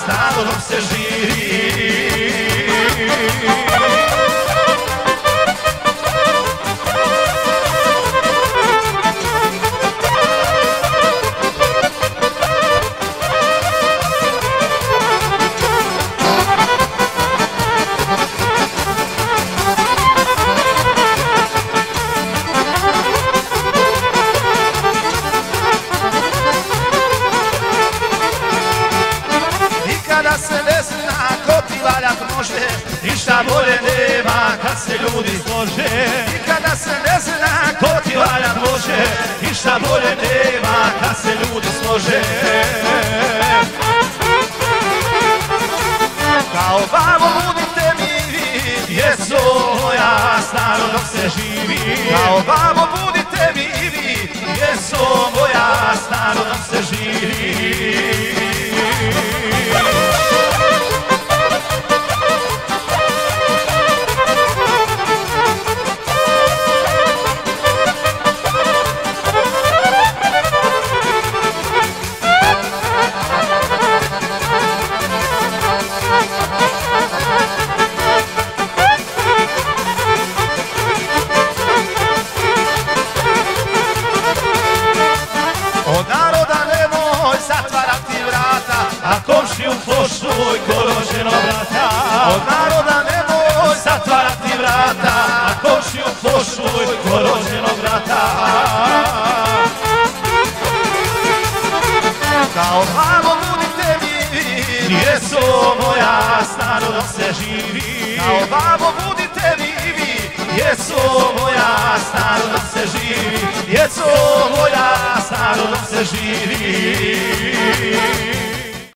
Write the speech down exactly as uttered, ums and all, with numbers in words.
s narodom se živi. Nikada se ne zna ko ti valjat može, ništa bolje nema kad se ljudi slože. Nikada se ne zna ko ti valjat može, ništa bolje nema kad se ljudi slože. Kao babo budite mi vi, djeco moja, s narodom se živi. Kao babo budite mi vi, djeco moja, s narodom se živi. Od naroda nemoj zatvarati vrata, a komšiju poštuj ko rođenog brata. Od naroda nemoj zatvarati vrata, a komšiju poštuj ko rođenog brata. Kao babo budite mi, djeco moja, s narodom se živi. Kao babo budite mi vi, djeco moja, s narodom se živi. Djeco moja, s narodom se živi.